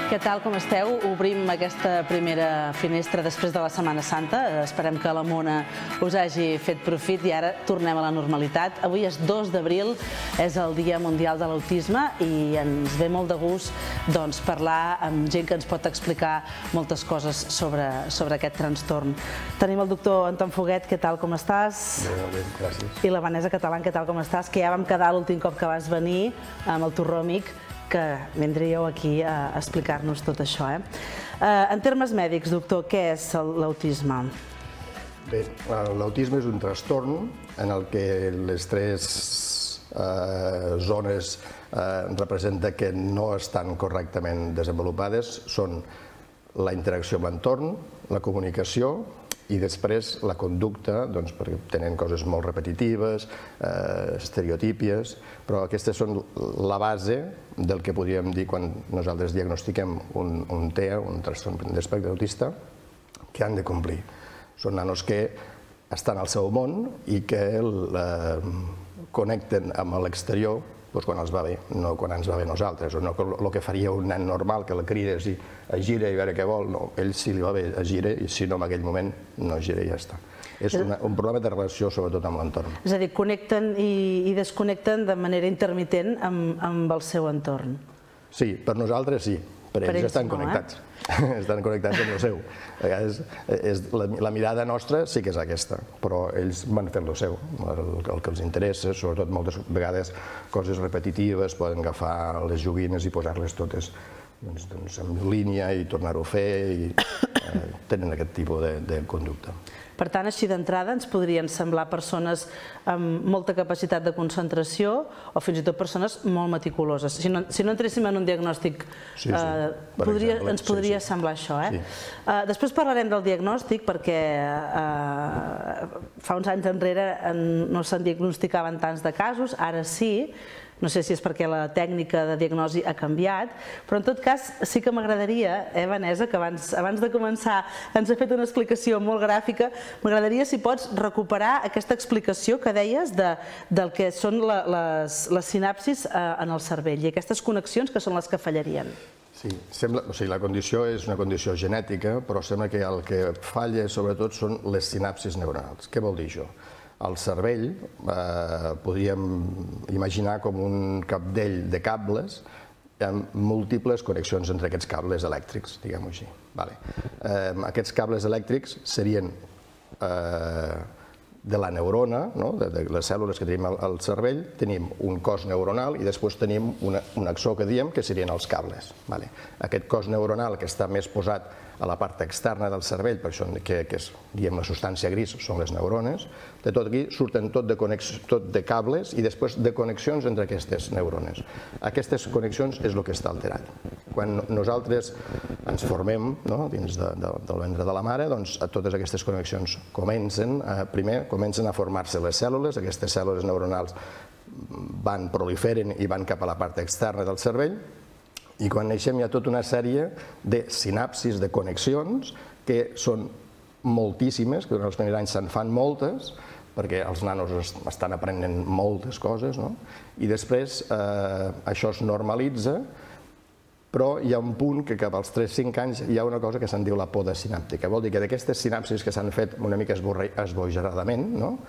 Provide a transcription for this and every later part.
Què tal, com esteu? Obrim aquesta primera finestra després de la Setmana Santa. Esperem que la Mona us hagi fet profit i ara tornem a la normalitat. Avui és 2 d'abril, és el Dia Mundial de l'Autisme i ens ve molt de gust parlar amb gent que ens pot explicar moltes coses sobre aquest trastorn. Tenim el doctor Anton Foguet, què tal, com estàs? Bé, gràcies. I la Vanessa Catalán, què tal, com estàs? Que ja vam quedar l'últim cop que vas venir amb el Torró Amic, que vindríeu aquí a explicar-nos tot això. En termes mèdics, doctor, què és l'autisme? Bé, l'autisme és un trastorn en el que les 3 zones representa que no estan correctament desenvolupades són la interacció amb l'entorn, la comunicació i després la conducta, perquè tenen coses molt repetitives, estereotípies, però aquestes són la base del que podríem dir quan nosaltres diagnostiquem un TEA, un trastorn d'espectre autista, que han de complir. Són nanos que estan al seu món i que connecten amb l'exterior quan els va bé, no quan ens va bé a nosaltres, o no el que faria un nen normal, que el crides i es gira i a veure què vol, no, ell si li va bé es gira i si no en aquell moment no es gira i ja està. És un problema de relació sobretot amb l'entorn. És a dir, connecten i desconnecten de manera intermitent amb el seu entorn. Sí, per nosaltres sí, per ells estan connectats. Estan connectats amb el seu. A vegades la mirada nostra sí que és aquesta, però ells van fent el seu, el que els interessa, sobretot moltes vegades coses repetitives, poden agafar les joguines i posar-les totes en línia i tornar-ho a fer i tenen aquest tipus de conducta. Per tant, així d'entrada ens podrien semblar persones amb molta capacitat de concentració o fins i tot persones molt meticuloses. Si no entréssim en un diagnòstic, ens podria semblar això. Després parlarem del diagnòstic perquè fa uns anys enrere no se'n diagnosticaven tants de casos, ara sí. No sé si és perquè la tècnica de diagnosi ha canviat, però en tot cas sí que m'agradaria, Vanessa, que abans de començar ens ha fet una explicació molt gràfica, m'agradaria si pots recuperar aquesta explicació que deies del que són les sinapsis en el cervell i aquestes connexions que són les que fallarien. Sí, la condició és una condició genètica, però sembla que el que falla sobretot són les sinapsis neuronals. Què vol dir això? El cervell podríem imaginar com un capdell de cables amb múltiples connexions entre aquests cables elèctrics, diguem-ho així. Aquests cables elèctrics serien de la neurona, de les cèl·lules que tenim al cervell, tenim un cos neuronal i després tenim un axó que diem que serien els cables. Aquest cos neuronal que està més posat a la part externa del cervell, per això que és la substància gris, són les neurones, de tot aquí surten tot de cables i després de connexions entre aquestes neurones. Aquestes connexions és el que està alterat. Quan nosaltres ens formem dins del ventre de la mare, totes aquestes connexions comencen a formar-se les cèl·lules, aquestes cèl·lules neuronals proliferen i van cap a la part externa del cervell, i quan neixem hi ha tota una sèrie de sinapsis, de connexions, que són moltíssimes, que durant els primers anys se'n fan moltes, perquè els nanos estan aprenent moltes coses, i després això es normalitza, però hi ha un punt que cap als 3-5 anys hi ha una cosa que se'n diu la poda sinàptica. Vol dir que d'aquestes sinapsis que s'han fet una mica esbojarradament,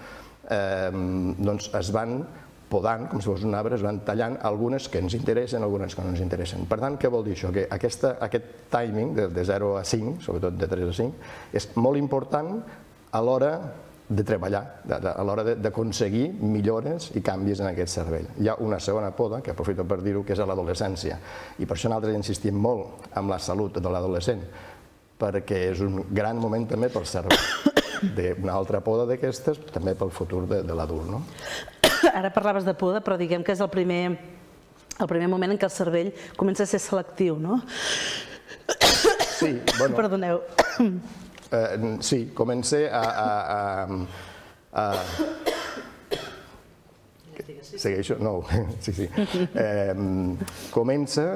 doncs es van podant, com si fos un arbre, es van tallant algunes que ens interessen, algunes que no ens interessen. Per tant, què vol dir això? Que aquest timing de 0 a 5, sobretot de 3 a 5, és molt important a l'hora de treballar, a l'hora d'aconseguir millores i canvis en aquest cervell. Hi ha una segona poda, que aprofito per dir-ho, que és a l'adolescència. I per això nosaltres insistim molt en la salut de l'adolescent, perquè és un gran moment també pel cervell. Una altra poda d'aquestes, també pel futur de l'adult. Ara parlaves de poda, però diguem que és el primer moment en què el cervell comença a ser selectiu, no? Sí, bueno... Perdoneu. Sí, comença a... Segueixo? No, sí. Comença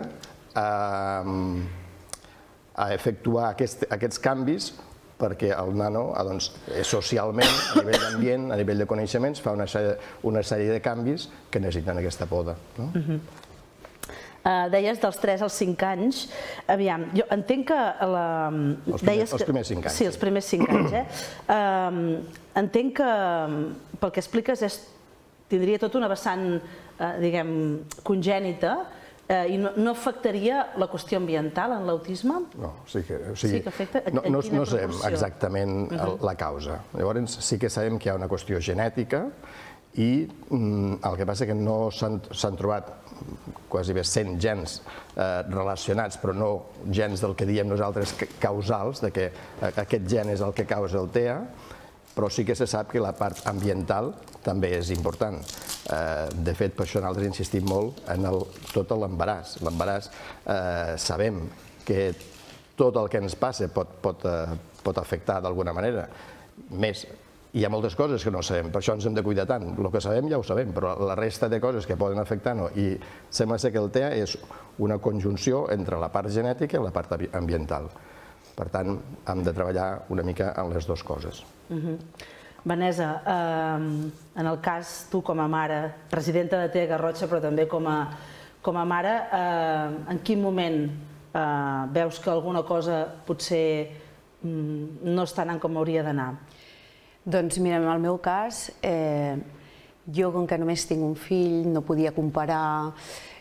a efectuar aquests canvis perquè el nano, socialment, a nivell d'ambient, a nivell de coneixements, fa una sèrie de canvis que necessiten aquesta poda. Deies dels 3 als 5 anys. Aviam, jo entenc que... Els primers 5 anys. Sí, els primers 5 anys. Entenc que, pel que expliques, tindria tota una vessant, diguem, congènita, i no afectaria la qüestió ambiental en l'autisme? No, sí que afecta. No sabem exactament la causa. Llavors sí que sabem que hi ha una qüestió genètica i el que passa és que no s'han trobat quasi bé 100 gens relacionats, però no gens del que diem nosaltres causals, que aquest gen és el que causa el TEA, però sí que se sap que la part ambiental també és important. De fet, per això nosaltres insistim molt en tot l'embaràs. L'embaràs sabem que tot el que ens passa pot afectar d'alguna manera. Més, hi ha moltes coses que no sabem, per això ens hem de cuidar tant. El que sabem ja ho sabem, però la resta de coses que poden afectar no. I sembla ser que el TEA és una conjunció entre la part genètica i la part ambiental. Per tant, hem de treballar una mica en les dues coses. Vanessa, en el cas, tu com a mare, presidenta de TEA Garrotxa, però també com a mare, en quin moment veus que alguna cosa potser no està anant com hauria d'anar? Doncs mira, en el meu cas, jo com que només tinc un fill, no podia comparar,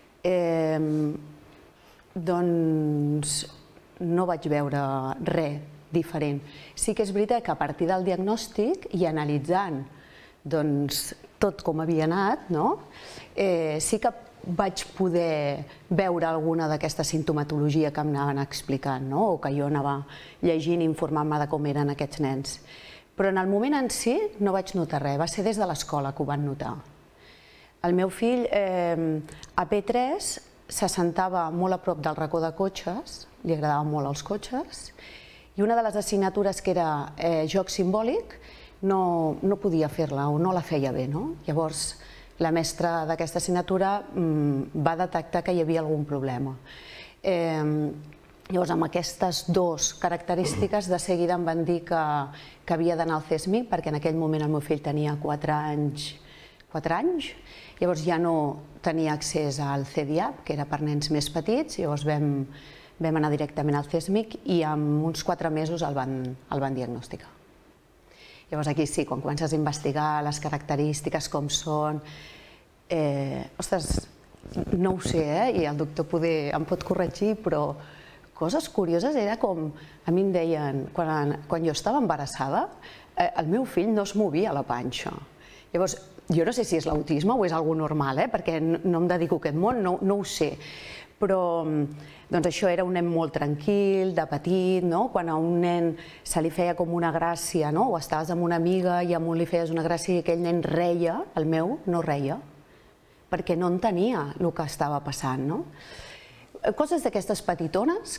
doncs no vaig veure res diferent. Sí que és veritat que a partir del diagnòstic i analitzant tot com havia anat, sí que vaig poder veure alguna d'aquesta sintomatologia que em anaven explicant, o que jo anava llegint i informant-me de com eren aquests nens. Però en el moment en si no vaig notar res, va ser des de l'escola que ho van notar. El meu fill a P3 s'assentava molt a prop del racó de cotxes, li agradaven molt els cotxes, i una de les assignatures que era joc simbòlic no podia fer-la o no la feia bé. Llavors la mestra d'aquesta assignatura va detectar que hi havia algun problema. Llavors, amb aquestes dues característiques, de seguida em van dir que havia d'anar al CESMIC, perquè en aquell moment el meu fill tenia 4 anys, llavors ja no tenia accés al CDIAP, que era per nens més petits, llavors vam anar directament al CESMIC i en uns 4 mesos el van diagnosticar. Llavors aquí sí, quan comences a investigar les característiques, com són... Ostres, no ho sé, i el doctor em pot corregir, però coses curioses era com, a mi em deien, quan jo estava embarassada, el meu fill no es movia a la panxa. Llavors, jo no sé si és l'autisme o és alguna cosa normal, perquè no em dedico a aquest món, no ho sé. Però això era un nen molt tranquil, de petit, quan a un nen se li feia com una gràcia, o estaves amb una amiga i a un li feies una gràcia i aquell nen reia, el meu no reia, perquè no entenia el que estava passant. Coses d'aquestes petitones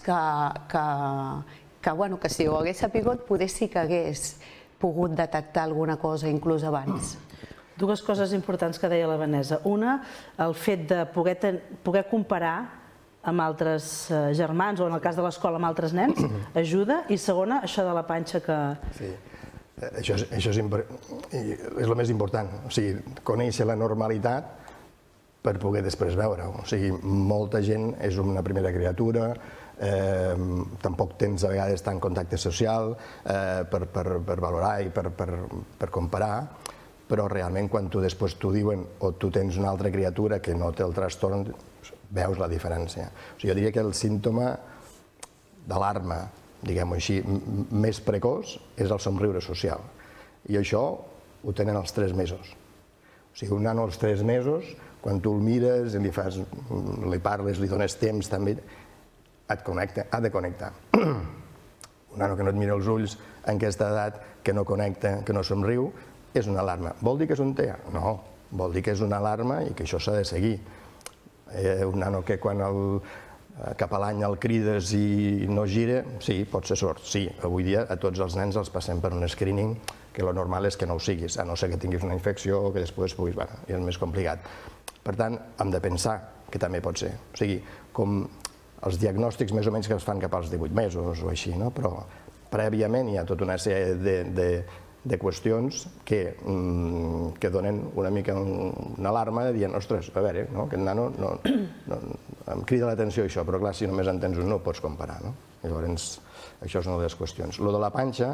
que si ho hagués sapigut potser sí que hagués pogut detectar alguna cosa inclús abans. Dues coses importants que deia la Vanessa. Una, el fet de poder comparar amb altres germans o en el cas de l'escola amb altres nens ajuda, i segona, això de la panxa que... Sí, això és el més important, o sigui, conèixer la normalitat per poder després veure-ho. O sigui, molta gent és una primera criatura, tampoc tens a vegades tant contacte social per valorar i per comparar, però realment quan després t'ho diuen o tu tens una altra criatura que no té el trastorn, veus la diferència. O sigui, jo diria que el símptoma d'alarma, diguem-ho així, més precoç és el somriure social. I això ho tenen als 3 mesos. O sigui, un nano als 3 mesos, quan tu el mires, li parles, li dones temps, també ha de connectar. Un nano que no et mira els ulls en aquesta edat, que no connecta, que no somriu, és una alarma. Vol dir que és un TEA? No, vol dir que és una alarma i que això s'ha de seguir. Un nano que quan cap a l'any el crides i no gira, sí, pot ser sord. Sí, avui dia a tots els nens els passem per un screening que el normal és que no ho siguis, a no ser que tinguis una infecció o que després puguis... I és més complicat. Per tant, hem de pensar que també pot ser. O sigui, com els diagnòstics més o menys que es fan cap als 18 mesos o així, però prèviament hi ha tota una sèrie de qüestions que donen una mica una alarma dient, ostres, a veure, aquest nano em crida l'atenció això, però clar, si només en tens un no ho pots comparar, no? Llavors, això és una de les qüestions. Lo de la panxa,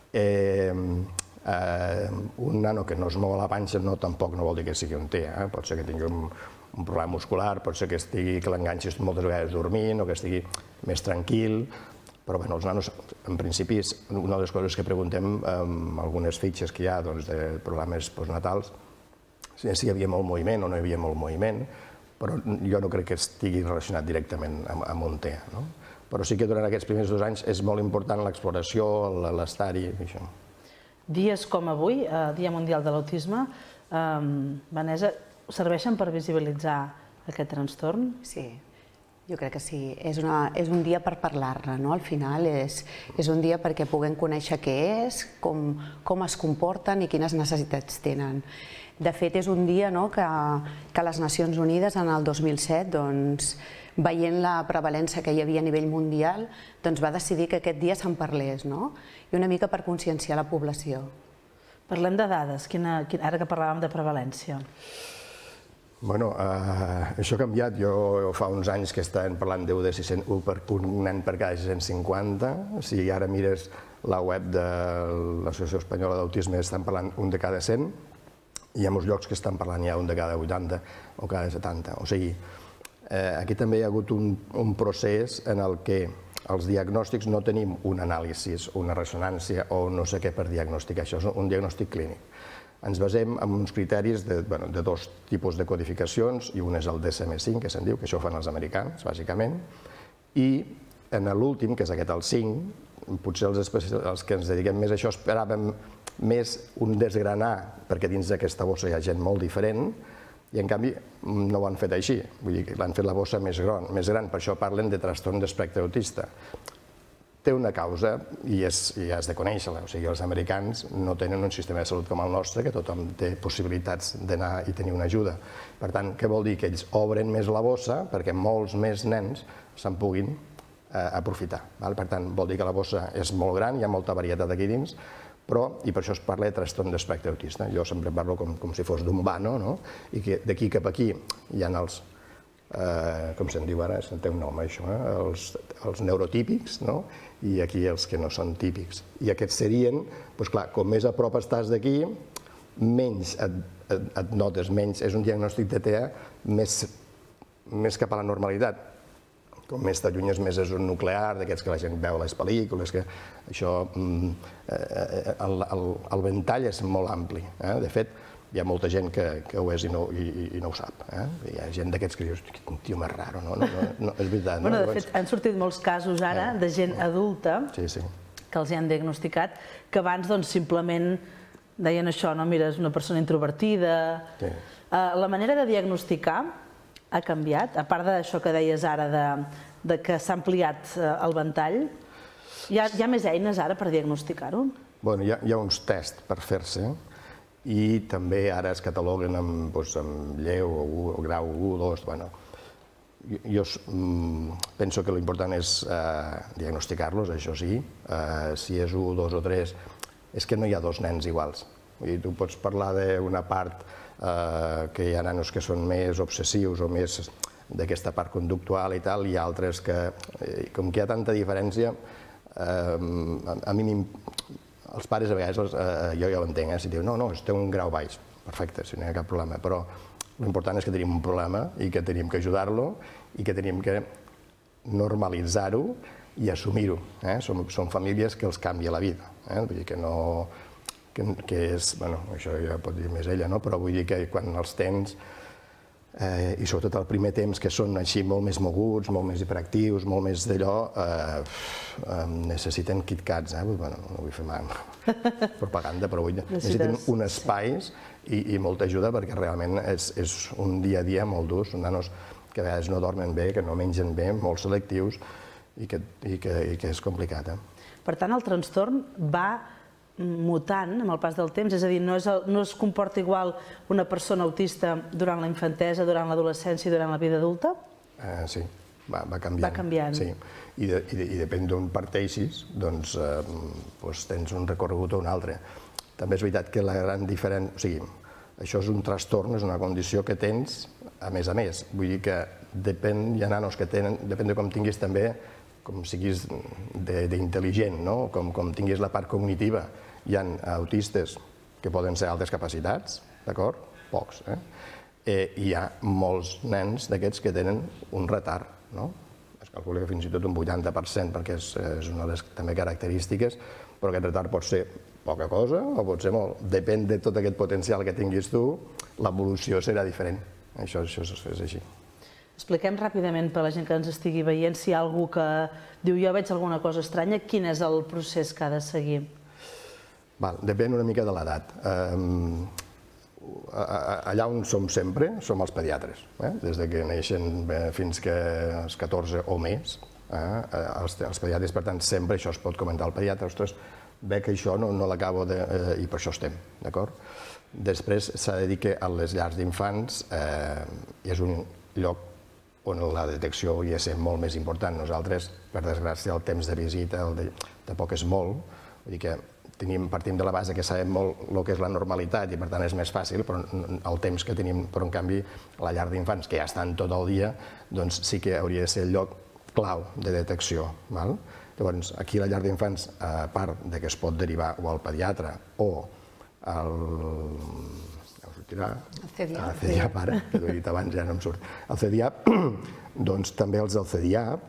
un nano que no es mou a la panxa tampoc no vol dir que sigui un T, pot ser que tingui un problema muscular, pot ser que l'enganxis moltes vegades dormint o que estigui més tranquil, però bé, els nanos, en principi, una de les coses que preguntem amb algunes fitxes que hi ha de programes postnatals, si hi havia molt moviment o no hi havia molt moviment, però jo no crec que estigui relacionat directament amb un T. Però sí que durant aquests primers 2 anys és molt important l'exploració, l'estar-hi i això. Dies com avui, Dia Mundial de l'Autisme, Vanessa, serveixen per visibilitzar aquest trastorn? Sí, jo crec que sí. És un dia per parlar-ne, no? Al final és un dia perquè puguem conèixer què és, com es comporten i quines necessitats tenen. De fet, és un dia que les Nacions Unides en el 2007, veient la prevalença que hi havia a nivell mundial, va decidir que aquest dia se'n parlés, i una mica per conscienciar la població. Parlem de dades, ara que parlàvem de prevalència. Bueno, això ha canviat. Jo fa uns anys que estàvem parlant un nen per cada 650. Si ara mires la web de l'Associació Espanyola d'Autisme, estan parlant un de cada 100. Hi ha molts llocs que estan parlant ja un de cada 80 o cada 70. O sigui, aquí també hi ha hagut un procés en el que els diagnòstics no tenim un anàlisi, una ressonància o no sé què per diagnosticar. Això és un diagnòstic clínic. Ens basem en uns criteris de 2 tipus de codificacions, i un és el DSM-5, que se'n diu, que això ho fan els americans, bàsicament, i en l'últim, que és aquest, el 5, potser els que ens dediquem més a això esperàvem més un desgranar, perquè dins d'aquesta bossa hi ha gent molt diferent, i en canvi no ho han fet així, vull dir que l'han fet la bossa més gran, per això parlen de trastorn d'espectre autista. Té una causa i has de conèixer-la, o sigui, els americans no tenen un sistema de salut com el nostre, que tothom té possibilitats d'anar i tenir una ajuda. Per tant, què vol dir? Que ells obren més la bossa perquè molts més nens se'n puguin aprofitar. Per tant, vol dir que la bossa és molt gran, hi ha molta varietat aquí dins, i per això es parla de trastorn d'espectre autista. Jo sempre parlo com si fos d'un vano, i que d'aquí cap aquí hi ha els, com se'n diu ara, té un nom això, els neurotípics, i aquí els que no són típics. I aquests serien, doncs clar, com més a prop estàs d'aquí, menys et notes, menys és un diagnòstic de TEA més cap a la normalitat. Com més t'allunyes, més és un nuclear, d'aquests que la gent veu a les pel·lícules, que això, el ventall és molt ampli. De fet, hi ha molta gent que ho és i no ho sap. Hi ha gent d'aquests que dius, un tio més raro, no? És veritat. De fet, han sortit molts casos ara de gent adulta que els hi han diagnosticat, que abans simplement deien això, mira, és una persona introvertida. La manera de diagnosticar ha canviat, a part d'això que deies ara, que s'ha ampliat el ventall. Hi ha més eines ara per diagnosticar-ho? Hi ha uns tests per fer-se i també ara es cataloguen amb lleu o grau 1, 2. Jo penso que l'important és diagnosticar-los, això sí. Si és 1, 2 o 3, és que no hi ha 2 nens iguals. Tu pots parlar d'una part que hi ha nanos que són més obsessius o més d'aquesta part conductual i tal, i altres que, com que hi ha tanta diferència, a mi, els pares a vegades, jo ja ho entenc, si diuen, no, té un grau baix, perfecte, si no hi ha cap problema, però l'important és que tenim un problema i que tenim que ajudar-lo i que tenim que normalitzar-ho i assumir-ho. Són famílies que els canvia la vida, vull dir que no... que és, això ja pot dir més ella, però vull dir que quan els tens, i sobretot el primer temps, que són així molt més moguts, molt més hiperactius, molt més d'allò, necessiten KitKats, no vull fer propaganda, però necessiten un espais i molta ajuda, perquè realment és un dia a dia molt dur, són nanos que a vegades no dormen bé, que no mengen bé, molt selectius, i que és complicat. Per tant, el trastorn va mutant amb el pas del temps, és a dir, no es comporta igual una persona autista durant la infantesa, durant l'adolescència i durant la vida adulta? Sí, va canviant. Va canviant. Sí, i depèn d'on parteixis, doncs tens un recorregut o un altre. També és veritat que la gran diferència, o sigui, Això és un trastorn, és una condició que tens a més. Vull dir que depèn, hi ha nanos que tenen, depèn de com tinguis també, com siguis d'intel·ligent, com tinguis la part cognitiva. Hi ha autistes que poden ser altes capacitats, d'acord? Pocs, hi ha molts nens d'aquests que tenen un retard, es calcula que fins i tot un 80%, perquè és una de les també característiques, però aquest retard pot ser poca cosa o pot ser molt. Depèn de tot aquest potencial que tinguis tu, l'evolució serà diferent. Això és així. Expliquem ràpidament per a la gent que ens estigui veient si hi ha algú que diu jo veig alguna cosa estranya, quin és el procés que ha de seguir? Depèn una mica de l'edat. Allà on som sempre som els pediatres. Des que neixen fins que als 14 o més, els pediatres, per tant, sempre això es pot comentar al pediatre. Ostres, veig que això no l'acabo de... i per això estem, d'acord? Després s'ha de dir que a les llars d'infants és un lloc on la detecció hauria de ser molt més important. Nosaltres, per desgràcia, el temps de visita tampoc és molt, vull dir que partim de la base que sabem molt el que és la normalitat i per tant és més fàcil, però el temps que tenim, però en canvi la llar d'infants, que ja estan tot el dia, doncs sí que hauria de ser el lloc clau de detecció. Llavors, aquí la llar d'infants, a part que es pot derivar o al pediatre o al... El CDIAP, ara, que ho he dit abans, ja no em surt. El CDIAP, doncs també els del CDIAP,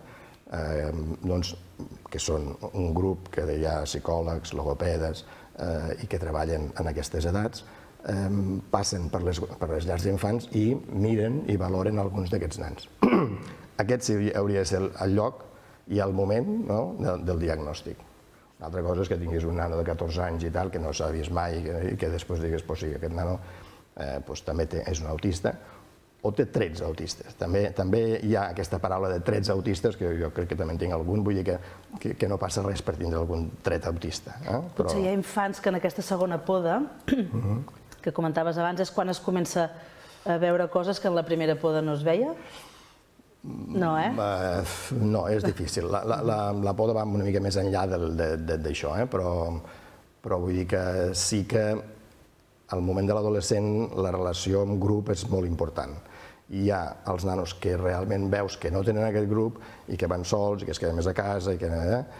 que són un grup que hi ha psicòlegs, logopedes i que treballen en aquestes edats, passen per les llars d'infants i miren i valoren alguns d'aquests nens. Aquest hauria de ser el lloc i el moment del diagnòstic. Una altra cosa és que tinguis un nano de 14 anys i tal, que no s'ha vist mai i que després digues, pues sí, aquest nano també és un autista, o té trets autistes. També hi ha aquesta paraula de trets autistes, que jo crec que també en tinc algun, vull dir que no passa res per tindre algun tret autista. Potser hi ha infants que en aquesta segona poda, que comentaves abans, és quan es comença a veure coses que en la primera poda no es veia? No, No, és difícil. La poda va una mica més enllà d'això, però vull dir que sí que al moment de l'adolescent la relació amb grup és molt important. Hi ha els nanos que realment veus que no tenen aquest grup i que van sols i que es queden més a casa i que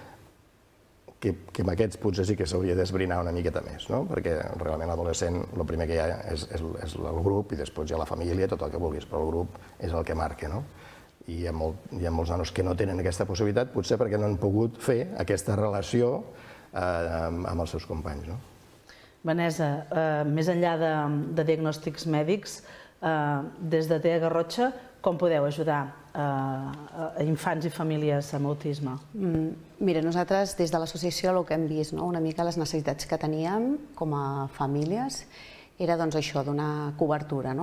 amb aquests potser sí que s'hauria d'esbrinar una miqueta més, perquè realment l'adolescent el primer que hi ha és el grup i després hi ha la família, tot el que vulguis, però el grup és el que marca. I hi ha molts nanos que no tenen aquesta possibilitat, potser perquè no han pogut fer aquesta relació amb els seus companys. Vanessa, més enllà de diagnòstics mèdics, des de TEA Garrotxa, com podeu ajudar a infants i famílies amb autisme? Mira, nosaltres des de l'associació el que hem vist, una mica les necessitats que teníem com a famílies, era això, donar cobertura.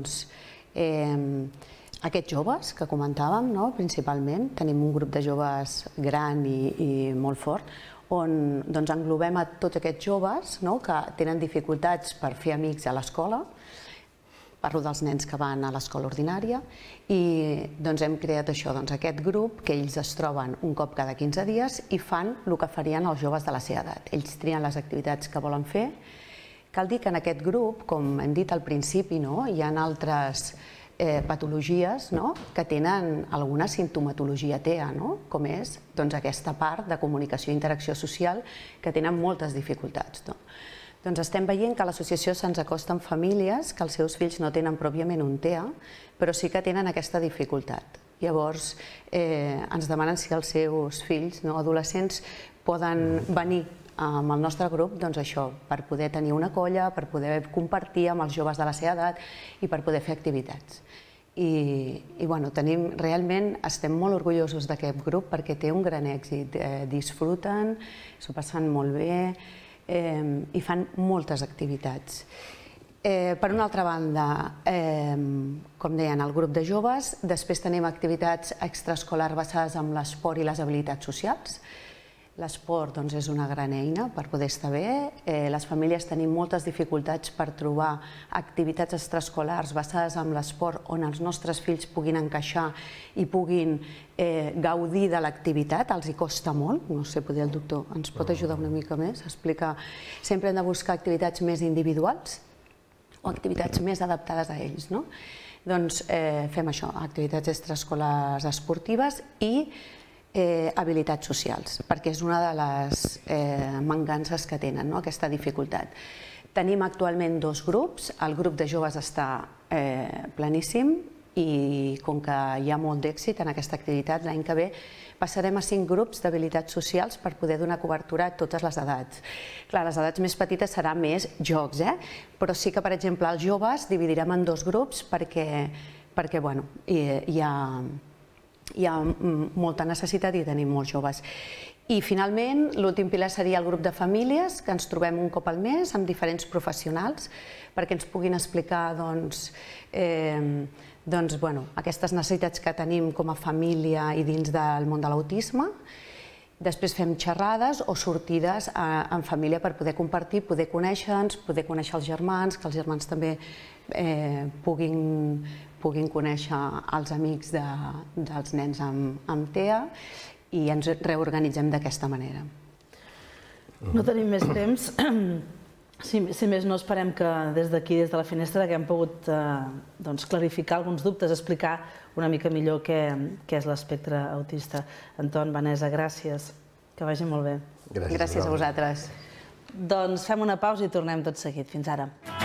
Aquests joves que comentàvem, principalment, tenim un grup de joves gran i molt fort, on englobem a tots aquests joves que tenen dificultats per fer amics a l'escola, parlo dels nens que van a l'escola ordinària, i hem creat això, aquest grup que ells es troben un cop cada 15 dies i fan el que farien els joves de la seva edat. Ells trien les activitats que volen fer. Cal dir que en aquest grup, com hem dit al principi, hi ha altres patologies que tenen alguna simptomatologia TEA, com és aquesta part de comunicació i interacció social que tenen moltes dificultats. Estem veient que a l'associació se'ns acosten famílies que els seus fills no tenen pròpiament un TEA, però sí que tenen aquesta dificultat. Llavors ens demanen si els seus fills adolescents poden venir amb el nostre grup per poder tenir una colla, per poder compartir amb els joves de la seva edat i per poder fer activitats. I realment estem molt orgullosos d'aquest grup perquè té un gran èxit. Disfruten, s'ho passen molt bé i fan moltes activitats. Per una altra banda, com deien, el grup de joves, després tenim activitats extraescolars basades en l'esport i les habilitats socials. L'esport és una gran eina per poder estar bé. Les famílies tenim moltes dificultats per trobar activitats extraescolars basades en l'esport on els nostres fills puguin encaixar i puguin gaudir de l'activitat. Els hi costa molt. No sé, potser el doctor ens pot ajudar una mica més a explicar. Sempre hem de buscar activitats més individuals o activitats més adaptades a ells, no? Doncs fem això, activitats extraescolars esportives i habilitats socials, perquè és una de les mancances que tenen, aquesta dificultat. Tenim actualment 2 grups, el grup de joves està pleníssim i com que hi ha molt d'èxit en aquesta activitat, l'any que ve passarem a 5 grups d'habilitats socials per poder donar cobertura a totes les edats. Clar, les edats més petites serà més jocs, però sí que, per exemple, els joves dividirem en 2 grups perquè hi ha molta necessitat i tenim molts joves. I finalment, l'últim pilar seria el grup de famílies, que ens trobem un cop al mes amb diferents professionals perquè ens puguin explicar aquestes necessitats que tenim com a família i dins del món de l'autisme. Després fem xerrades o sortides en família per poder compartir, poder conèixer-nos, poder conèixer els germans, que els germans també puguin conèixer els amics dels nens amb TEA, i ens reorganitzem d'aquesta manera. No tenim més temps. Si més no, esperem que des d'aquí, des de la finestra, que hem pogut clarificar alguns dubtes, explicar una mica millor què és l'espectre autista. Anton, Vanessa, gràcies. Que vagi molt bé. Gràcies a vosaltres. Doncs fem una pausa i tornem tot seguit. Fins ara.